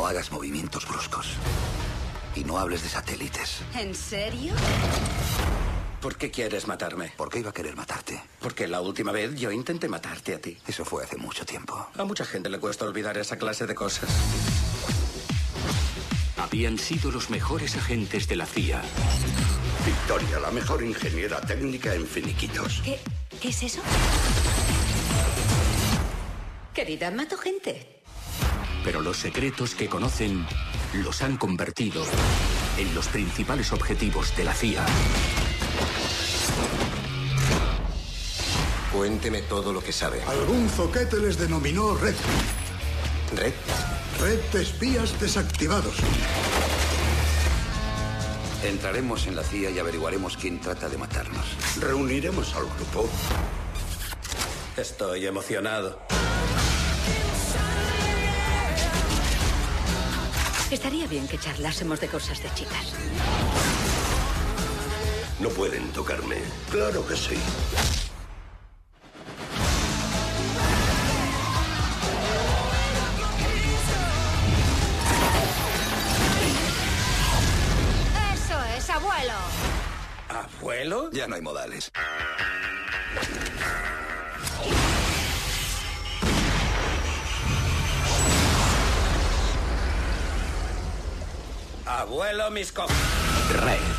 hagas movimientos bruscos. Y no hables de satélites. ¿En serio? ¿Por qué quieres matarme? ¿Por qué iba a querer matarte? Porque la última vez yo intenté matarte a ti. Eso fue hace mucho tiempo. A mucha gente le cuesta olvidar esa clase de cosas. Habían sido los mejores agentes de la CIA. Victoria, la mejor ingeniera técnica en finiquitos. ¿Qué es eso? Querida, mato gente. Pero los secretos que conocen los han convertido en los principales objetivos de la CIA. Cuénteme todo lo que sabe. Algún zoquete les denominó Red. ¿Red? Red de espías desactivados. Entraremos en la CIA y averiguaremos quién trata de matarnos. Reuniremos al grupo. Estoy emocionado. Estaría bien que charlásemos de cosas de chicas. No pueden tocarme. Claro que sí. ¡Eso es, abuelo! ¿Abuelo? Ya no hay modales. Abuelo, mis co... Red.